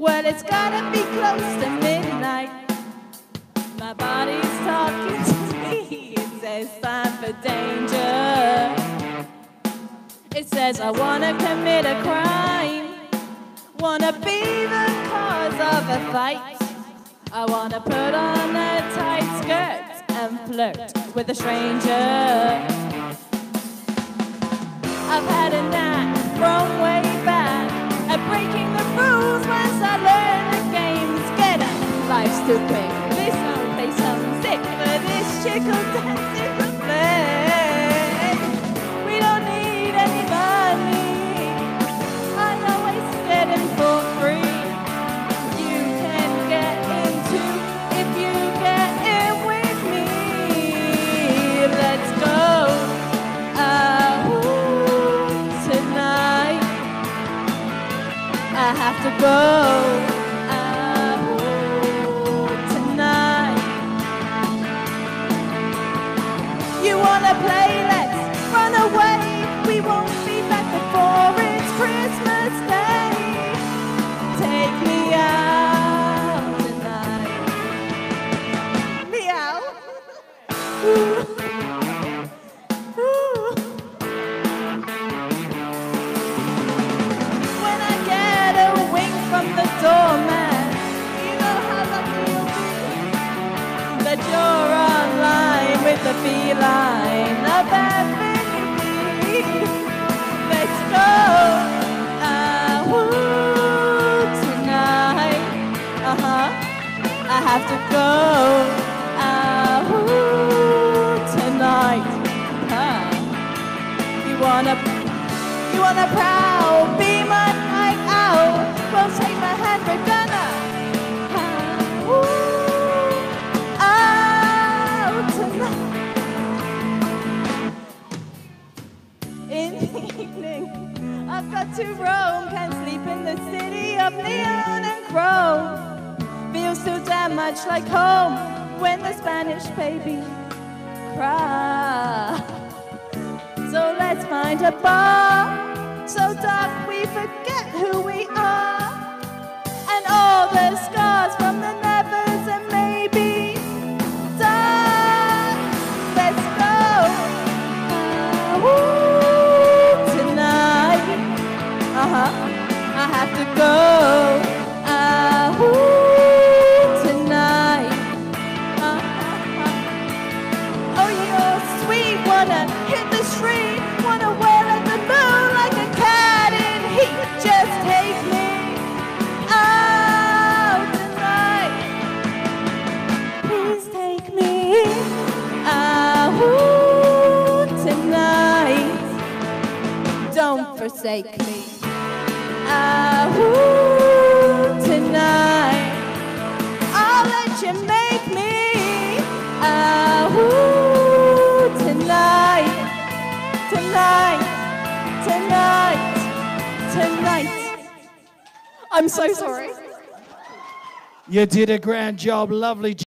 Well, it's gotta be close to midnight. My body's talking to me. It says time for danger. It says I wanna commit a crime. Wanna be the cause of a fight. I wanna put on a tight skirt and flirt with a stranger. I've had a knack from way back at breaking the rules once I learn the game's get up. Life's too quick, this won't play something sick, but this chick will dance in the play. We don't need any money, I always get in for free. You can get in too if you get in with me. Let's go. I have to go tonight. You wanna play? Let's run away. We won't be back before it's Christmas Day. Take me out tonight. Meow. From the doorman, you know how lucky you'll be that you're online with the feline. A bad thing you be. Let's go tonight. I have to go tonight. You wanna prowl, be my night owl. Well, take my hand, we're gonna out tonight. In the evening, I've got to roam. Can't sleep in the city of neon and chrome. Feels so damn much like home when the Spanish baby cries. So let's find a bar so dark we forget who we are. And all the scars from the nevers and maybe dark. Let's go tonight. I have to go tonight. Oh, you're sweet, wanna hit the street, wanna wear at the moon like a cat in heat. Just take me out tonight. Please take me out tonight. Don't forsake me out tonight. I'll let you make me out tonight. Tonight. I'm so sorry. You did a grand job, lovely.